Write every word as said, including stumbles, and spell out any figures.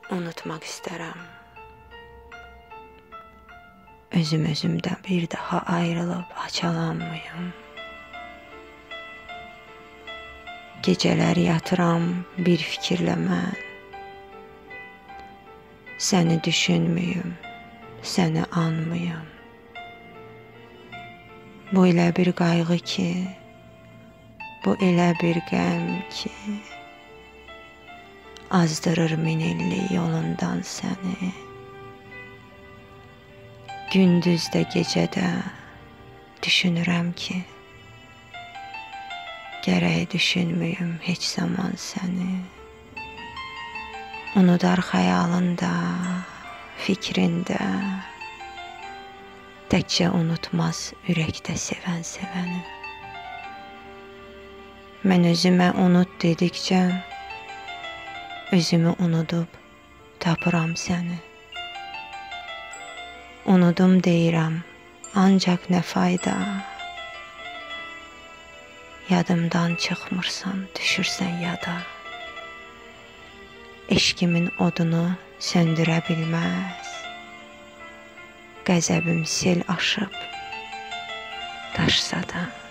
unutmaq istərəm. Özüm özümdən bir daha ayrılıb haçalanmayım. Gecələr yatıram bir fikirlə mən. Səni düşünməyim, səni anmayım. Bu elə bir qayğı ki, bu elə bir qəm ki, azdırır min illik yolundan səni. Gündüzdə, gecədə düşünürəm ki, gərək düşünməyim heç zaman səni. Unudar xəyalında, fikrində, təkcə unutmaz ürəkdə sevən sevəni. Mən özümə unut dedikcə, özümü unudub tapıram səni. Unudum deyirəm, ancaq nə fayda? Yadımdan çıxmırsan, düşürsən yada. Eşqimin odunu söndürə bilməz. Qəzəbim sel aşıb, daşsa da.